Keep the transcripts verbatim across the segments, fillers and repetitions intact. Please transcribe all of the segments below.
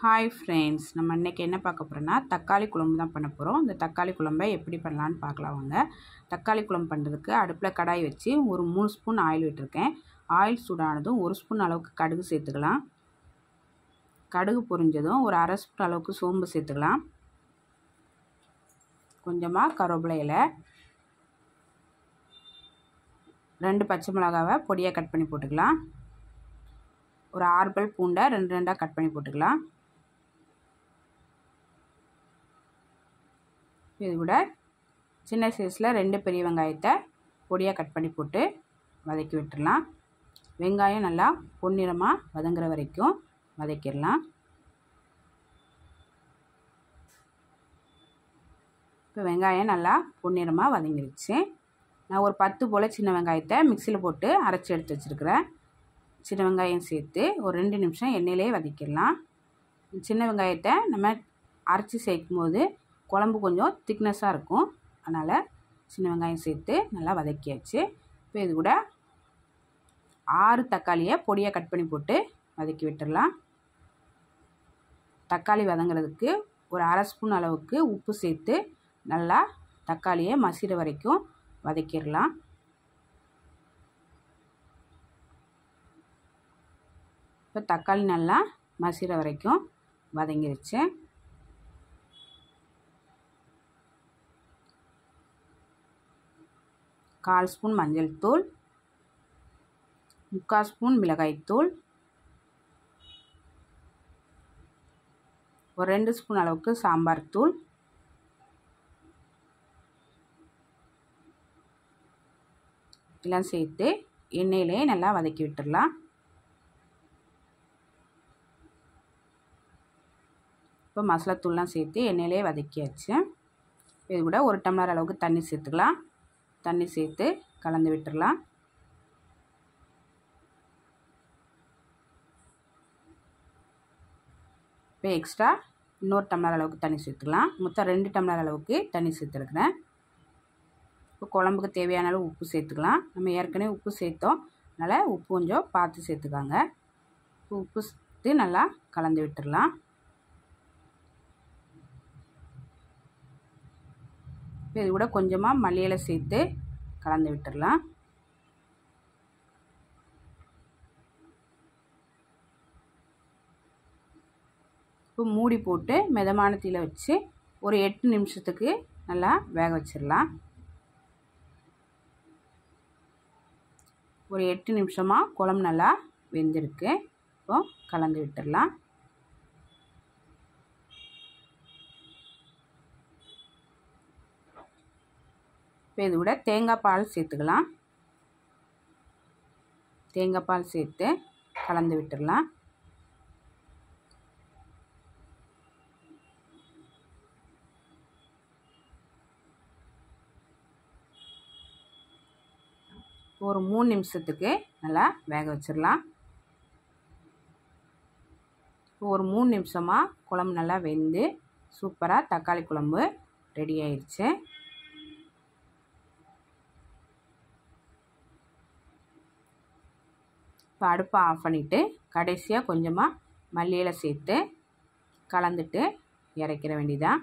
Hi friends, நம்ம இன்றைக்கி என்ன பார்க்க போகிறோன்னா தக்காளி குழம்பு தான் பண்ண போகிறோம். இந்த தக்காளி குழம்பை எப்படி பண்ணலான்னு பார்க்கலாம் வாங்க. தக்காளி குழம்பு பண்ணுறதுக்கு அடுப்பில் கடாய் வச்சு ஒரு மூணு ஸ்பூன் ஆயில் விட்டுருக்கேன். ஆயில் சூடானதும் ஒரு ஸ்பூன் அளவுக்கு கடுகு சேர்த்துக்கலாம். கடுகு பொரிஞ்சதும் ஒரு அரை ஸ்பூன் அளவுக்கு சோம்பு சேர்த்துக்கலாம். கொஞ்சமாக கருவேப்பிலை இலை, ரெண்டு பச்சை மிளகாவை பொடியாக கட் பண்ணி போட்டுக்கலாம். ஒரு ஆறு பல் பூண்டை ரெண்டு ரெண்டாக கட் பண்ணி போட்டுக்கலாம். இது கூட சின்ன சைஸில் ரெண்டு பெரிய வெங்காயத்தை பொடியாக கட் பண்ணி போட்டு வதக்கி விட்டுடலாம். வெங்காயம் நல்லா பொன்னிறமாக வதங்குற வரைக்கும் வதக்கிடலாம். இப்போ வெங்காயம் நல்லா பொன்னிறமாக வதங்கிடுச்சு. நான் ஒரு பத்து போல் சின்ன வெங்காயத்தை மிக்சியில் போட்டு அரைச்சி எடுத்து வச்சுருக்கிறேன். சின்ன வெங்காயம் சேர்த்து ஒரு ரெண்டு நிமிஷம் எண்ணெயிலே வதக்கிடலாம். சின்ன வெங்காயத்தை நம்ம அரைச்சி சேர்க்கும் போது குழம்பு கொஞ்சம் திக்னஸாக இருக்கும். அதனால் சின்ன வெங்காயம் சேர்த்து நல்லா வதக்கியாச்சு. இப்போ இது கூட ஆறு தக்காளியை பொடியாக கட் பண்ணி போட்டு வதக்கி விட்டுடலாம். தக்காளி வதங்கிறதுக்கு ஒரு அரை ஸ்பூன் அளவுக்கு உப்பு சேர்த்து நல்லா தக்காளியை மசிற வரைக்கும் வதக்கிடலாம். இப்போ தக்காளி நல்லா மசிற வரைக்கும் வதங்கிருச்சு. கால் ஸ்பூன் மஞ்சள் தூள், முக்கால் ஸ்பூன் மிளகாய்த்தூள், ஒரு ரெண்டு ஸ்பூன் அளவுக்கு சாம்பார் தூள், எல்லாம் சேர்த்து எண்ணெயிலே நல்லா வதக்கி விட்டுடலாம். இப்போ மசாலா தூள்லாம் சேர்த்து எண்ணெயிலே வதக்கியாச்சு. இது கூட ஒரு டம்ளர் அளவுக்கு தண்ணி சேர்த்துக்கலாம். தண்ணி சேர்த்து கலந்து விட்டுடலாம். இப்போ எக்ஸ்ட்ரா இன்னொரு டம்ளர் அளவுக்கு தண்ணி சேர்த்துக்கலாம். மொத்தம் ரெண்டு டம்ளர் அளவுக்கு தண்ணி சேர்த்துருக்குறேன். இப்போ குழம்புக்கு தேவையான அளவு உப்பு சேர்த்துக்கலாம். நம்ம ஏற்கனவே உப்பு சேர்த்தோம், அதனால் உப்பு கொஞ்சம் பார்த்து சேர்த்துக்காங்க. உப்பு சேர்த்து நல்லா கலந்து விட்டுடலாம். இது கூட கொஞ்சமாக மல்லி இலை சேர்த்து கலந்து விட்டுடலாம். இப்போ மூடி போட்டு மிதமான தீயில வச்சு ஒரு எட்டு நிமிஷத்துக்கு நல்லா வேக வச்சிடலாம். ஒரு எட்டு நிமிஷமாக குழம்பு நல்லா வெந்திருக்கு. இப்போ கலந்து விட்டுடலாம். இப்போ இது கூட தேங்காய் பால் சேர்த்துக்கலாம். தேங்காய் பால் சேர்த்து கலந்து விட்டுடலாம். ஒரு மூணு நிமிஷத்துக்கு நல்லா வேக வச்சிடலாம். ஒரு மூணு நிமிஷமாக குழம்பு நல்லா வெந்து சூப்பராக தக்காளி குழம்பு ரெடி ஆயிடுச்சு. இப்போ அடுப்பை ஆஃப் பண்ணிவிட்டு கடைசியாக கொஞ்சமாக மல்லி இலை சேர்த்து கலந்துட்டு இறக்கிற வேண்டியதான்.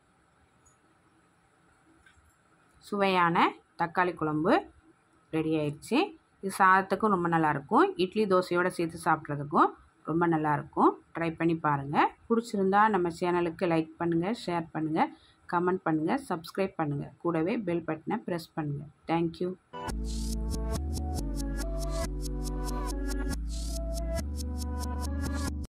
சுவையான தக்காளி குழம்பு ரெடி ஆயிடுச்சு. இது சாதத்துக்கும் ரொம்ப நல்லாயிருக்கும், இட்லி தோசையோடு சேர்த்து சாப்பிட்றதுக்கும் ரொம்ப நல்லாயிருக்கும். ட்ரை பண்ணி பாருங்கள். பிடிச்சிருந்தா நம்ம சேனலுக்கு லைக் பண்ணுங்கள், ஷேர் பண்ணுங்கள், கமெண்ட் பண்ணுங்கள், சப்ஸ்கிரைப் பண்ணுங்கள். கூடவே பெல் பட்டனை ப்ரெஸ் பண்ணுங்கள். தேங்க்யூ.